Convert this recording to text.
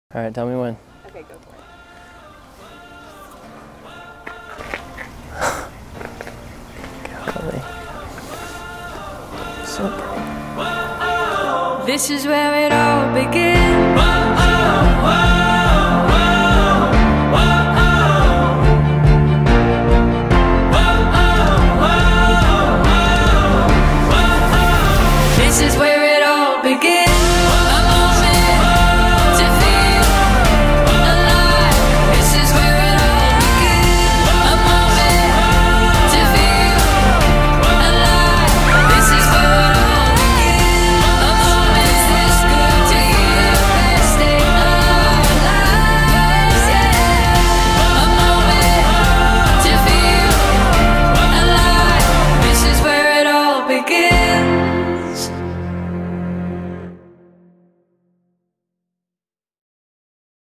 All right, tell me when. Okay, go for it. Golly. So pretty. This is where it all begins.